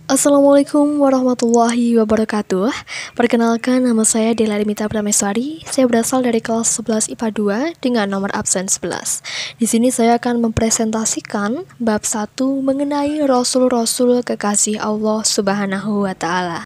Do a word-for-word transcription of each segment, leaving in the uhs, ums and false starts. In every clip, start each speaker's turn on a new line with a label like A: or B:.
A: Assalamualaikum warahmatullahi wabarakatuh. Perkenalkan, nama saya Dela Rimita Prameswari. Saya berasal dari kelas sebelas I P A dua dengan nomor absen sebelas. Di sini saya akan mempresentasikan bab satu mengenai Rasul-Rasul kekasih Allah Subhanahu wa Ta'ala.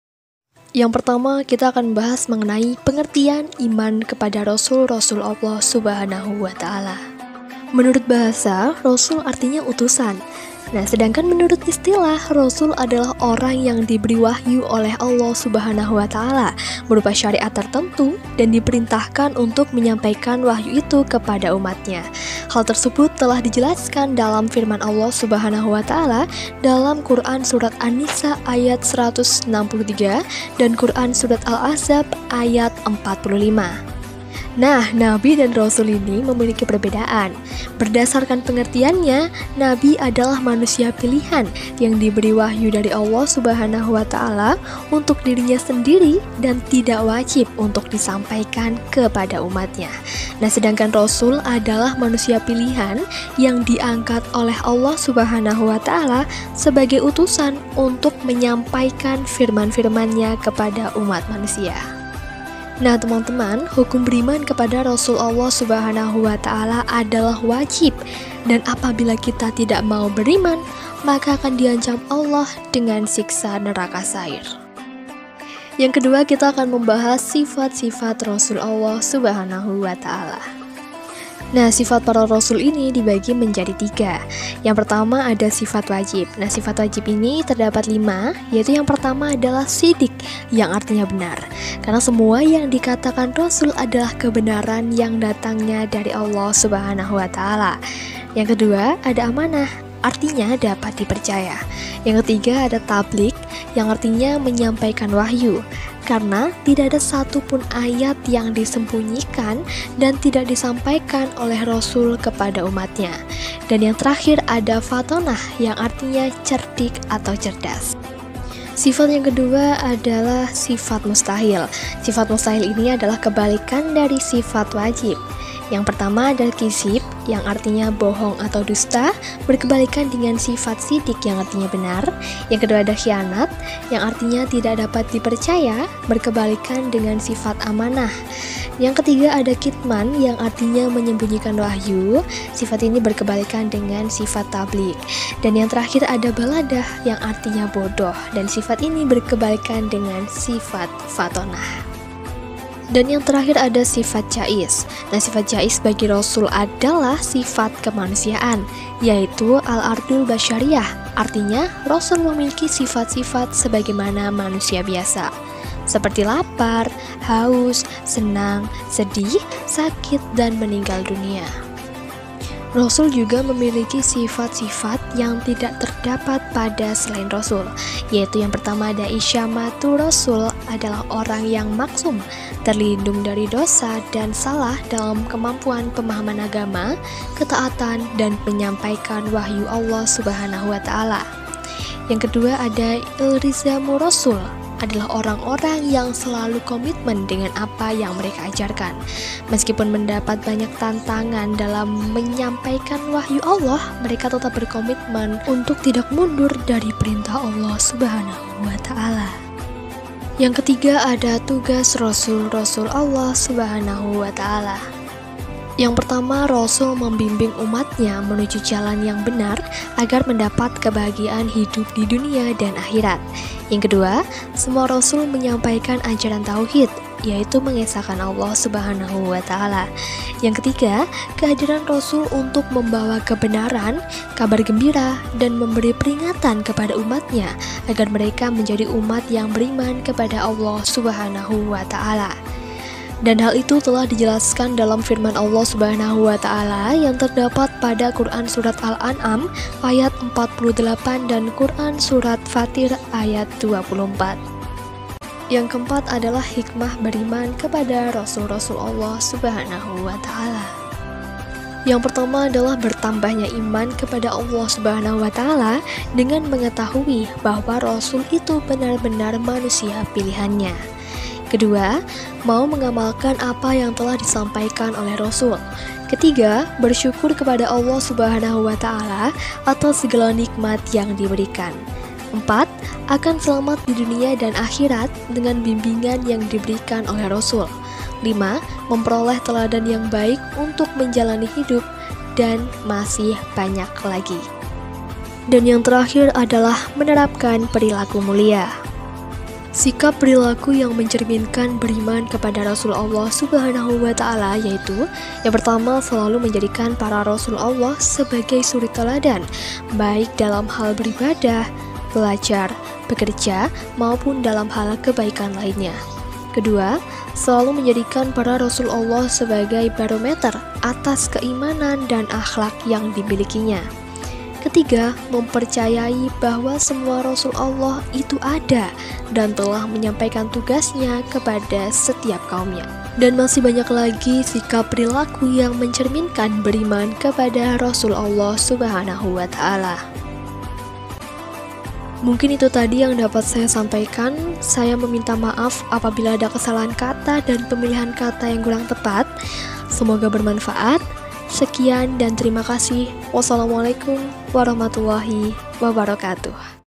A: Yang pertama, kita akan bahas mengenai pengertian iman kepada Rasul-Rasul Allah Subhanahu wa Ta'ala. Menurut bahasa, Rasul artinya utusan. Nah, sedangkan menurut istilah, Rasul adalah orang yang diberi wahyu oleh Allah Subhanahu wa Ta'ala berupa syariat tertentu dan diperintahkan untuk menyampaikan wahyu itu kepada umatnya. Hal tersebut telah dijelaskan dalam firman Allah Subhanahu wa Ta'ala dalam Quran Surat An-Nisa ayat seratus enam puluh tiga dan Quran Surat Al-Ahzab ayat empat puluh lima. Nah, Nabi dan Rasul ini memiliki perbedaan. Berdasarkan pengertiannya, Nabi adalah manusia pilihan yang diberi wahyu dari Allah Subhanahu wa Ta'ala untuk dirinya sendiri dan tidak wajib untuk disampaikan kepada umatnya. Nah, sedangkan Rasul adalah manusia pilihan yang diangkat oleh Allah Subhanahu wa Ta'ala sebagai utusan untuk menyampaikan firman-firman-Nya kepada umat manusia. Nah, teman-teman, hukum beriman kepada Rasul Allah Subhanahu wa Ta'ala adalah wajib, dan apabila kita tidak mau beriman, maka akan diancam Allah dengan siksa neraka sair. Yang kedua, kita akan membahas sifat-sifat Rasul Allah Subhanahu wa Ta'ala. Nah, sifat para Rasul ini dibagi menjadi tiga. Yang pertama ada sifat wajib. Nah, sifat wajib ini terdapat lima, yaitu yang pertama adalah sidik, yang artinya benar. Karena semua yang dikatakan Rasul adalah kebenaran yang datangnya dari Allah Subhanahu wa Ta'ala. Yang kedua ada amanah, artinya dapat dipercaya. Yang ketiga ada tablik, yang artinya menyampaikan wahyu. Karena tidak ada satupun ayat yang disembunyikan dan tidak disampaikan oleh Rasul kepada umatnya. Dan yang terakhir ada fatonah, yang artinya cerdik atau cerdas. Sifat yang kedua adalah sifat mustahil. Sifat mustahil ini adalah kebalikan dari sifat wajib. Yang pertama adalah kisib, yang artinya bohong atau dusta, berkebalikan dengan sifat sidik yang artinya benar. Yang kedua ada khianat, yang artinya tidak dapat dipercaya, berkebalikan dengan sifat amanah. Yang ketiga ada kitman, yang artinya menyembunyikan wahyu. Sifat ini berkebalikan dengan sifat tablik. Dan yang terakhir ada baladah, yang artinya bodoh, dan sifat ini berkebalikan dengan sifat fatonah. Dan yang terakhir ada sifat jais. Nah, sifat jais bagi Rasul adalah sifat kemanusiaan, yaitu al-ardul basyariyah. Artinya, Rasul memiliki sifat-sifat sebagaimana manusia biasa, seperti lapar, haus, senang, sedih, sakit, dan meninggal dunia. Rasul juga memiliki sifat-sifat yang tidak terdapat pada selain Rasul, yaitu yang pertama ada isyamatu Rasul, adalah orang yang maksum, terlindung dari dosa dan salah dalam kemampuan pemahaman agama, ketaatan, dan menyampaikan wahyu Allah Subhanahu wa Ta'ala. Yang kedua ada ilrizamu Rasul, adalah orang-orang yang selalu komitmen dengan apa yang mereka ajarkan. Meskipun mendapat banyak tantangan dalam menyampaikan wahyu Allah, mereka tetap berkomitmen untuk tidak mundur dari perintah Allah Subhanahu wa Ta'ala. Yang ketiga ada tugas Rasul-Rasul Allah Subhanahu wa Ta'ala. Yang pertama, Rasul membimbing umatnya menuju jalan yang benar agar mendapat kebahagiaan hidup di dunia dan akhirat. Yang kedua, semua Rasul menyampaikan ajaran tauhid, yaitu mengesahkan Allah Subhanahu wa Ta'ala. Yang ketiga, kehadiran Rasul untuk membawa kebenaran, kabar gembira, dan memberi peringatan kepada umatnya agar mereka menjadi umat yang beriman kepada Allah Subhanahu wa Ta'ala. Dan hal itu telah dijelaskan dalam firman Allah Subhanahu wa Ta'ala yang terdapat pada Quran Surat Al-An'am ayat empat puluh delapan dan Quran Surat Fatir ayat dua puluh empat. Yang keempat adalah hikmah beriman kepada Rasul-Rasul Allah Subhanahu wa Ta'ala. Yang pertama adalah bertambahnya iman kepada Allah Subhanahu wa Ta'ala dengan mengetahui bahwa Rasul itu benar-benar manusia pilihannya. Kedua, mau mengamalkan apa yang telah disampaikan oleh Rasul. Ketiga, bersyukur kepada Allah Subhanahu wa Ta'ala atas segala nikmat yang diberikan. Empat, akan selamat di dunia dan akhirat dengan bimbingan yang diberikan oleh Rasul. Lima, memperoleh teladan yang baik untuk menjalani hidup, dan masih banyak lagi. Dan yang terakhir adalah menerapkan perilaku mulia. Sikap perilaku yang mencerminkan beriman kepada Rasul Allah Subhanahu wa Ta'ala, yaitu yang pertama, selalu menjadikan para Rasul Allah sebagai suri teladan, baik dalam hal beribadah, belajar, bekerja, maupun dalam hal kebaikan lainnya. Kedua, selalu menjadikan para Rasul Allah sebagai barometer atas keimanan dan akhlak yang dimilikinya. Ketiga, mempercayai bahwa semua Rasul Allah itu ada dan telah menyampaikan tugasnya kepada setiap kaumnya. Dan masih banyak lagi sikap perilaku yang mencerminkan beriman kepada Rasul Allah Subhanahu wa Ta'ala. Mungkin itu tadi yang dapat saya sampaikan. Saya meminta maaf apabila ada kesalahan kata dan pemilihan kata yang kurang tepat. Semoga bermanfaat. Sekian dan terima kasih. Wassalamualaikum warahmatullahi wabarakatuh.